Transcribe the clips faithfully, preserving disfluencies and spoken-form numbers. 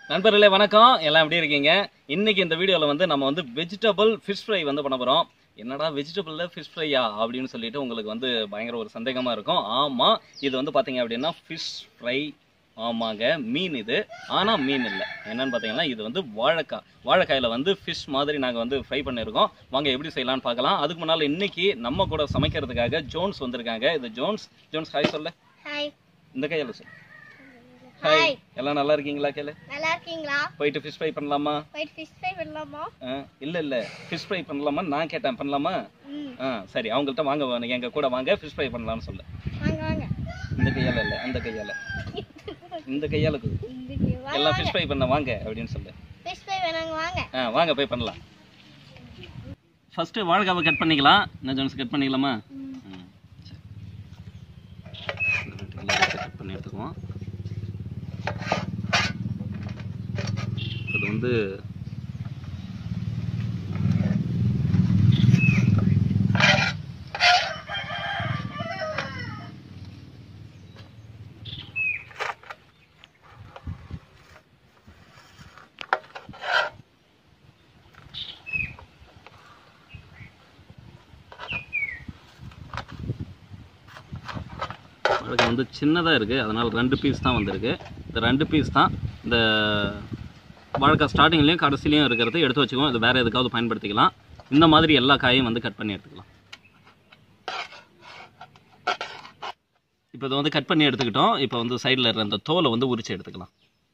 நண்பர்களே வணக்கம், எல்லாம் எப்படி இருக்கீங்க? இன்னைக்கு இந்த வீடியோவில் வந்து நம்ம வந்து வெஜிடபிள் ஃபிஷ் ஃப்ரை வந்து பண்ண போகிறோம். என்னடா வெஜிடபிளில் ஃபிஷ் ஃப்ரையா அப்படின்னு சொல்லிட்டு உங்களுக்கு வந்து பயங்கர ஒரு சந்தேகமாக இருக்கும். ஆமாம், இது வந்து பார்த்தீங்க அப்படின்னா ஃபிஷ் ஃப்ரை. ஆமாங்க, மீன் இது. ஆனால் மீன் இல்லை. என்னன்னு பார்த்தீங்கன்னா இது வந்து வாழைக்காய். வாழைக்காயில் வந்து ஃபிஷ் மாதிரி நாங்கள் வந்து ஃப்ரை பண்ணியிருக்கோம். வாங்க எப்படி செய்யலாம்னு பார்க்கலாம். அதுக்கு முன்னால் இன்னைக்கு நம்ம கூட சமைக்கிறதுக்காக ஜோன்ஸ் வந்திருக்காங்க. இது ஜோன்ஸ். ஜோன்ஸ் ஹாய் சொல்லு. ஹாய். இந்த கையால் சொல்லு. ஹாய். எல்லாம் நல்லா இருக்கீங்களா? கேளு. நல்லா இருக்கீங்களா? போயிட்டு ஃபிஷ் ஃப்ரை பண்ணலாமா? போயிட்டு ஃபிஷ் ஃப்ரை பண்ணலாமா? இல்ல இல்ல ஃபிஷ் ஃப்ரை பண்ணலாமா நான் கேட்டேன். பண்ணலாமா? ம். ஆ சரி, அவங்கள்ட்ட வாங்க, எங்க கூட வாங்க, ஃபிஷ் ஃப்ரை பண்ணலாம்னு சொல்லு. வாங்க வாங்க. இந்த கையால இல்ல, அந்த கையால. இந்த கையால எல்லாம் ஃபிஷ் ஃப்ரை பண்ண வாங்க அப்படின்னு சொல்லு. ஃபிஷ் ஃப்ரை வேணாங்க வாங்க. ஆ வாங்க போய் பண்ணலாம். ஃபர்ஸ்ட் வாழைக்காவை கட் பண்ணிக்கலாம். என்ன ஜோன்ஸ் கட் பண்ணிக்கலாமா? ம் சரி, கட் பண்ணி எடுத்துக்குவோம். அது வந்து வாழைக்காய் வந்து சின்னதாக இருக்குது, அதனால் ரெண்டு பீஸ் தான் வந்திருக்கு. இந்த ரெண்டு பீஸ் தான் இந்த வாழைக்காய் ஸ்டார்டிங்லேயும் கடைசிலையும் இருக்கிறது எடுத்து வச்சுக்குவோம். இது வேறு எதுக்காவது பயன்படுத்திக்கலாம். இந்த மாதிரி எல்லா காயும் வந்து கட் பண்ணி எடுத்துக்கலாம். இப்போ இதை வந்து கட் பண்ணி எடுத்துக்கிட்டோம். இப்போ வந்து சைடில் இருக்கிற அந்த தோலை வந்து உரிச்சு எடுத்துக்கலாம்.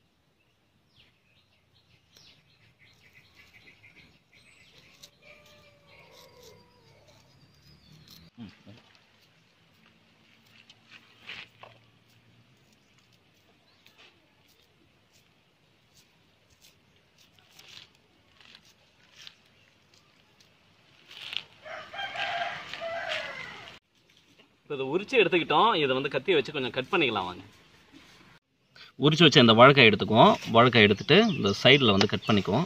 இப்போ இதை உரிச்சு எடுத்துக்கிட்டோம். இதை வந்து கத்தி வச்சு கொஞ்சம் கட் பண்ணிக்கலாம் வாங்க. உரிச்சு வச்ச இந்த வாழைக்காய் எடுத்துக்குவோம். வாழைக்காய் எடுத்துகிட்டு இந்த சைடில் வந்து கட் பண்ணிக்குவோம்.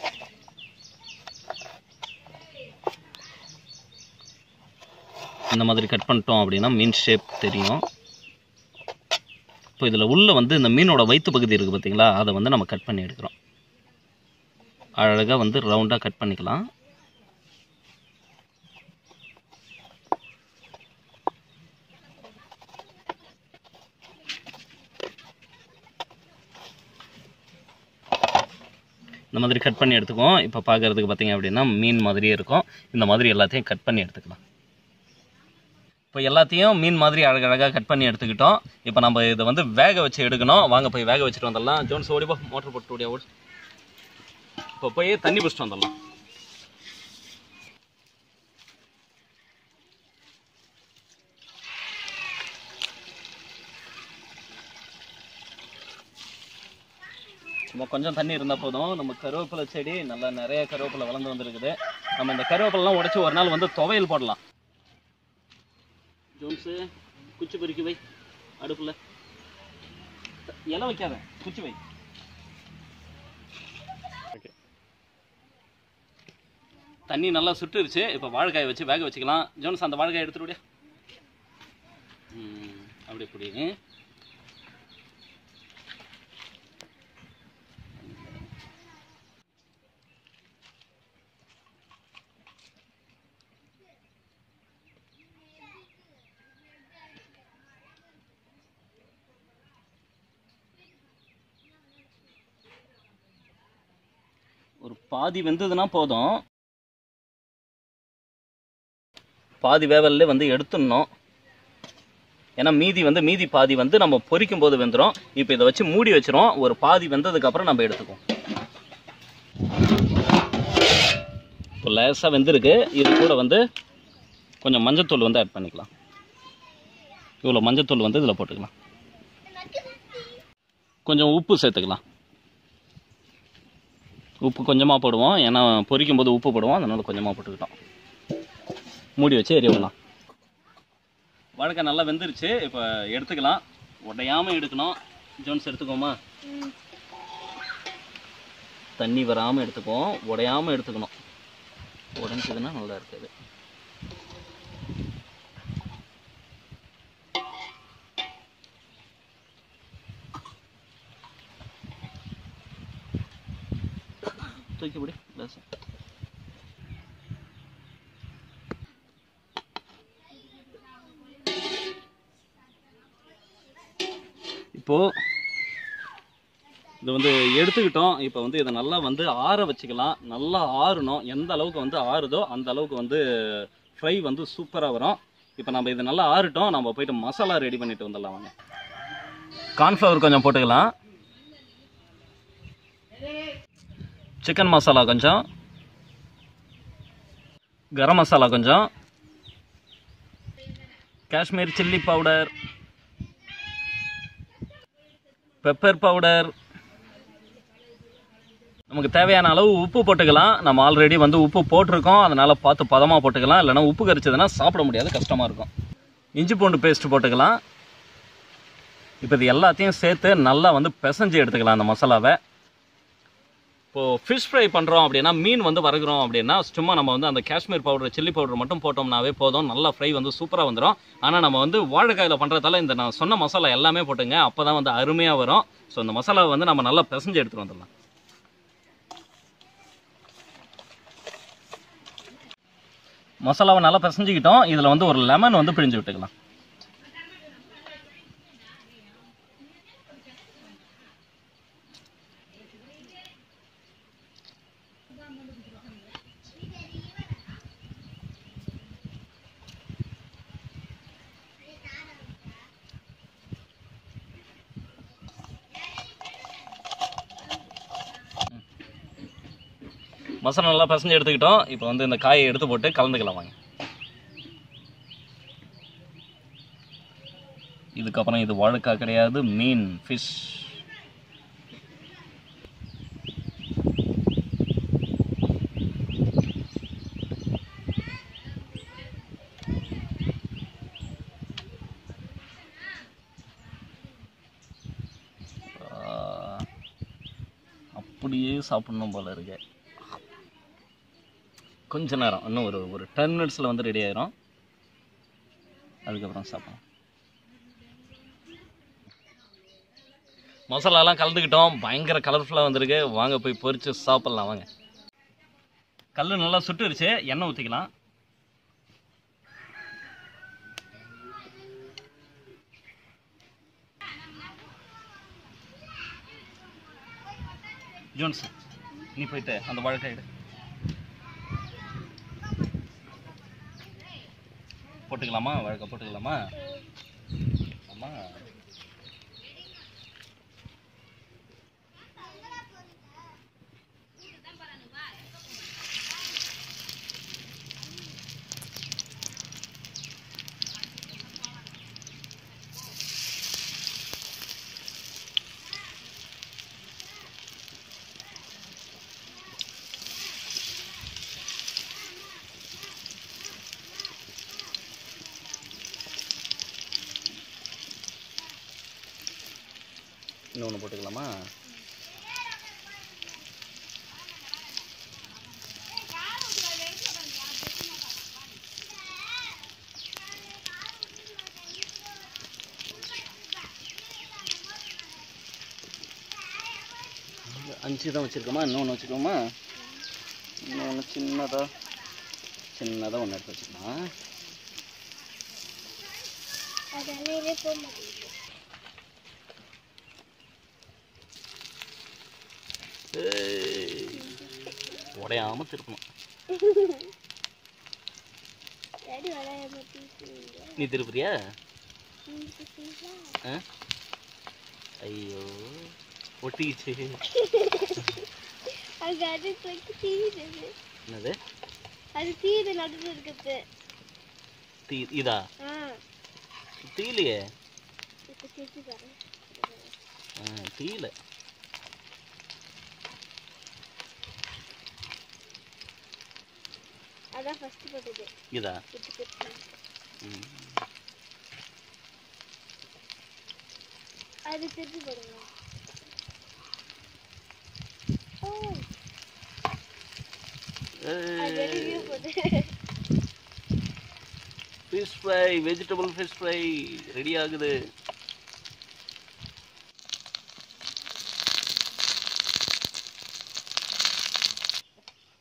இந்த மாதிரி கட் பண்ணிட்டோம் அப்படின்னா மீன் ஷேப் தெரியும். இப்போ இதில் உள்ள வந்து இந்த மீனோட வயிற்று பகுதி இருக்குது பார்த்தீங்களா, அதை வந்து நம்ம கட் பண்ணி எடுக்கிறோம். அழகாக வந்து ரவுண்டாக கட் பண்ணிக்கலாம். இந்த மாதிரி கட் பண்ணி எடுத்துக்குவோம். இப்போ பார்க்குறதுக்கு பார்த்தீங்க அப்படின்னா மீன் மாதிரியே இருக்கும். இந்த மாதிரி எல்லாத்தையும் கட் பண்ணி எடுத்துக்கலாம். இப்போ எல்லாத்தையும் மீன் மாதிரி அழகழகாக கட் பண்ணி எடுத்துக்கிட்டோம். இப்போ நம்ம இதை வந்து வேக வச்சு எடுக்கணும். வாங்க போய் வேக வச்சுட்டு வந்துடலாம். ஜோன்ஸ் ஓடிப்போ, மோட்டர் போட்டு ஓடியா ஓடி. இப்போ போய் தண்ணி பிடிச்சிட்டு வந்துடலாம். நம்ம கொஞ்சம் தண்ணி இருந்தால் போதும். நம்ம கருவேப்பிலை செடி நல்லா நிறைய கருவேப்பிலை வளர்ந்து வந்துருக்குது. நம்ம இந்த கருவேப்பிலாம் உடைச்சி ஒரு நாள் வந்து துவையல் போடலாம். ஜோன்ஸு குச்சி பொறுக்கி வை அடுப்பில். இலை வைக்காத, குச்சி வை. ஓகே, தண்ணி நல்லா சுட்டுருச்சு. இப்போ வாழைக்காயை வச்சு வேக வச்சுக்கலாம். ஜோன்ஸ் அந்த வாழைக்காயை எடுத்துட்டு விடியா. ம் அப்படி இப்படி ஒரு பாதி வெந்ததுன்னா போதும். பாதி வேவல்ல வந்து எடுத்துடணும். ஏன்னா மீதி வந்து மீதி பாதி வந்து நம்ம பொரிக்கும் போது வெந்துடும். இப்போ இதை வச்சு மூடி வச்சிரும். ஒரு பாதி வெந்ததுக்கு அப்புறம் நம்ம எடுத்துக்குவோம். இப்போ லேசாக வெந்திருக்கு. இது கூட வந்து கொஞ்சம் மஞ்சத்தூள் வந்து ஆட் பண்ணிக்கலாம். இவ்வளோ மஞ்சத்தூள் வந்து இதில் போட்டுக்கலாம். கொஞ்சம் உப்பு சேர்த்துக்கலாம். உப்பு கொஞ்சமாக போடுவோம், ஏன்னா பொரிக்கும் போது உப்பு போடுவோம், அதனால் கொஞ்சமாக போட்டுக்கிட்டோம். மூடி வச்சு எரியவிடலாம். வாழைக்காய் நல்லா வெந்துருச்சு. இப்போ எடுத்துக்கலாம். உடையாமல் எடுக்கணும். ஜோன்ஸ் எடுத்துக்கோமா. தண்ணி வராமல் எடுத்துக்குவோம், உடையாமல் எடுத்துக்கணும். உடஞ்சதுன்னா நல்லா இருக்காது. தூக்கி பிடி லேசா. இப்போ இது வந்து எடுத்துக்கிட்டோம். இப்போ வந்து இதை நல்லா வந்து ஆற வச்சுக்கலாம். நல்லா ஆறணும். எந்த அளவுக்கு வந்து ஆறுதோ அந்த அளவுக்கு வந்து ஃப்ரை வந்து சூப்பராக வரும். இப்போ நம்ம இது நல்லா ஆறட்டும். நம்ம போயிட்டு மசாலா ரெடி பண்ணிட்டு வந்துடலாம் வாங்க. கார்ன்ஃப்ளவர் கொஞ்சம் போட்டுக்கலாம். சிக்கன் மசாலா கொஞ்சம், கரம் மசாலா கொஞ்சம், Kashmir chilli powder, pepper powder, நமக்கு தேவையான அளவு உப்பு போட்டுக்கலாம். நம்ம ஆல்ரெடி வந்து உப்பு போட்டிருக்கோம், அதனால் பார்த்து பதமாக போட்டுக்கலாம். இல்லைனா உப்பு கரிச்சதுன்னா சாப்பிட முடியாது, கஷ்டமாக இருக்கும். இஞ்சி பூண்டு பேஸ்ட் போட்டுக்கலாம். இப்போ இது எல்லாத்தையும் சேர்த்து நல்லா வந்து பிசைஞ்சு எடுத்துக்கலாம் அந்த மசாலாவை. இப்போது ஃபிஷ் ஃப்ரை பண்ணுறோம் அப்படின்னா, மீன் வந்து வறுக்கிறோம் அப்படின்னா, சும்மா நம்ம வந்து அந்த காஷ்மீர் பவுடர் சில்லி பவுடர் மட்டும் போட்டோம்னாவே போதும், நல்லா ஃப்ரை வந்து சூப்பராக வந்துடும். ஆனால் நம்ம வந்து வாழைக்காயில் பண்ணுறதால இந்த நான் சொன்ன மசாலா எல்லாமே போட்டுங்க, அப்போ தான் வந்து அருமையாக வரும். ஸோ இந்த மசாலாவை வந்து நம்ம நல்லா பிசைஞ்சு எடுத்துகிட்டு வந்துடலாம். மசாலாவை நல்லா பிசைஞ்சிக்கிட்டோம். இதில் வந்து ஒரு லெமன் வந்து பிழிஞ்சு விட்டுக்கலாம். மசாலா நல்லா பசஞ்சு எடுத்துக்கிட்டோம். இப்போ வந்து இந்த காயை எடுத்து போட்டு கலந்துக்கலாம் வாங்க. இதுக்கப்புறம் இது வாழைக்காய் கிடையாது, மீன் ஃபிஷ். அப்படியே சாப்பிடணும் போல இருக்கு. கொஞ்ச நேரம், இன்னும் ஒரு ஒரு டென் மினிட்ஸில் வந்து ரெடி ஆயிரும். அதுக்கப்புறம் சாப்பிடலாம். மசாலாலாம் கலந்துக்கிட்டோம். பயங்கர கலர்ஃபுல்லாக வந்திருக்கு. வாங்க போய் பொரிச்சு சாப்பிட்லாம் வாங்க. கல் நல்லா சுட்டுருச்சு. எண்ணெய் ஊற்றிக்கலாம். ஜோன்ஸ், நீ போயிட்டு அந்த வாழைக்காய் எடு. போட்டுக்கலாமா? வாழைக்காய் போட்டுக்கலாமா? ஆமா, இன்னொன்று போட்டுக்கலாமா? அஞ்சு தான் வச்சுருக்கோமா? இன்னொன்று வச்சுக்கோமா? இன்னொன்று சின்னதாக சின்னதாக ஒன்று எடுத்து வச்சுக்கலாம். உடையாம திருப்பணும். நீ திருப்புறியா? ஐயோ ஒட்டிக்கிச்சு. என்னது அது தீது நடுவில் இருக்குது. தீ இதா தீலையே? தீல அதான் ஃபர்ஸ்ட் போட்டது. இதா? அது திருப்பி போடுங்க. Fish fry, vegetable fish fry ready ஆகுது.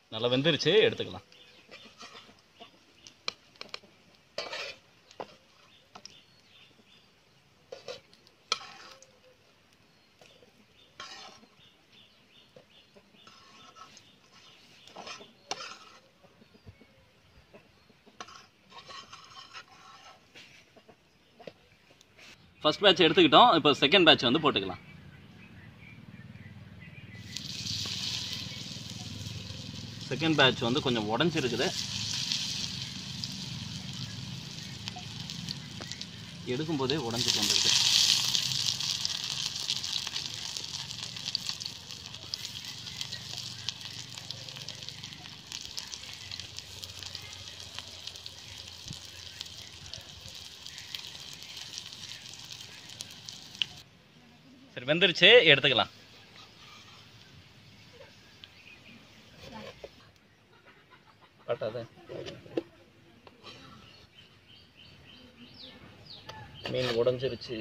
நல்லா வெந்துருச்சு, எடுத்துக்கலாம். ஃபர்ஸ்ட் பேட்ச் எடுத்துக்கிட்டோம், இப்போ செகண்ட் பேட்ச் வந்து போட்டுக்கலாம். செகண்ட் பேட்ச் வந்து கொஞ்சம் உடஞ்சிருக்குது, எடுக்கும் போதே உடஞ்சிட்டு வந்துருக்கு. சரி, வெந்துருச்சு, எடுத்துக்கலாம். பட்டாத மீன் உடஞ்சிருச்சு.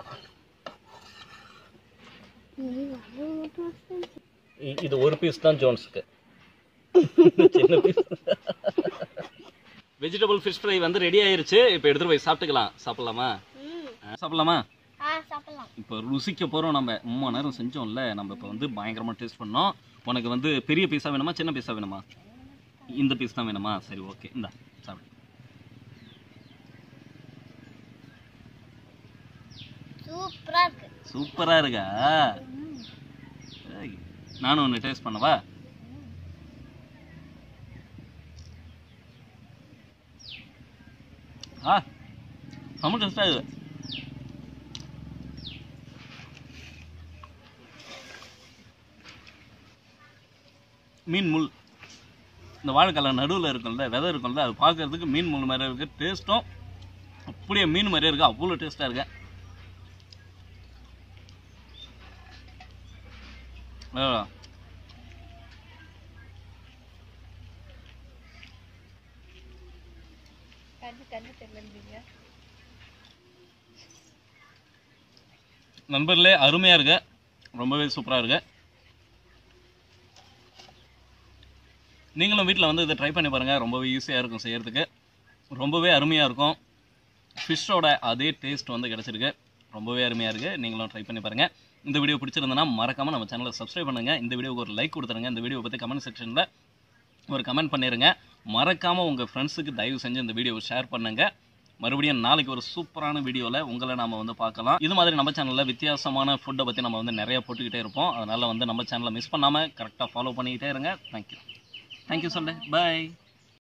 இது ஒரு பீஸ் தான் ஜோன்ஸுக்கு, சின்ன பீஸ். வெஜிடபிள் ஃபிஷ் ஃப்ரை வந்து ரெடி ஆயிருச்சு. இப்போ எடுத்துட்டு போய் சாப்பிட்டுக்கலாம். சாப்பிடலாமா? சாப்பிடலாமா? இப்போ ருசிக்க போகிறோம். நம்ம மூணு நேரம் செஞ்சோம்ல, நம்ம இப்போ வந்து பயங்கரமாக டேஸ்ட் பண்ணோம். உனக்கு வந்து பெரிய பீஸாக வேணுமா சின்ன பீஸாக வேணுமா? இந்த பீஸ் தான் வேணுமா? சரி, ஓகே, இந்தா சாப்பிடு. சூப்பரா இருக்கு. சூப்பராக இருக்கா? நானும் ஒன்று டேஸ்ட் பண்ணவா? ஆ, ரொம்ப டேஸ்டாக இருக்குது. மீன் முள் இந்த வாழைக்கால நடுவில் இருக்கும்ல, விதை இருக்கும்ல, அது பார்க்கறதுக்கு மீன் முள் மாதிரி இருக்குது. டேஸ்ட்டும் அப்படியே மீன் மாதிரியே இருக்குது, அவ்வளோ டேஸ்ட்டாக இருக்கு. நண்பர்களே, அருமையாக இருக்கு, ரொம்பவே சூப்பராக இருக்கு. நீங்களும் வீட்டில் வந்து இதை ட்ரை பண்ணி பாருங்கள். ரொம்பவே ஈஸியாக இருக்கும் செய்கிறதுக்கு, ரொம்பவே அருமையாக இருக்கும். ஃபிஷ்ஷோட அதே டேஸ்ட் வந்து கிடச்சிருக்கு, ரொம்பவே அருமையாக இருக்குது. நீங்களும் ட்ரை பண்ணி பாருங்கள். இந்த வீடியோ பிடிச்சிருந்தனா மறக்காமல் நம்ம சேனலை சப்ஸ்கிரைப் பண்ணுங்கள். இந்த வீடியோக்கு ஒரு லைக் கொடுத்துருங்க. இந்த வீடியோ பற்றி கமெண்ட் செக்ஷனில் ஒரு கமெண்ட் பண்ணிடுங்க. மறக்காமல் உங்கள் ஃப்ரெண்ட்ஸுக்கு தயவு செஞ்சு இந்த வீடியோவை ஷேர் பண்ணுங்கள். மறுபடியும் நாளைக்கு ஒரு சூப்பரான வீடியோவில் உங்களை நம்ம வந்து பார்க்கலாம். இது மாதிரி நம்ம சேனலில் வித்தியாசமான ஃபுட்டை பற்றி நம்ம வந்து நிறையா போட்டுக்கிட்டே இருப்போம். அதனால் வந்து நம்ம சேனலை மிஸ் பண்ணாமல் கரெக்டாக ஃபாலோ பண்ணிக்கிட்டே இருங்க. Thank you. Thank you, Sunday. Bye.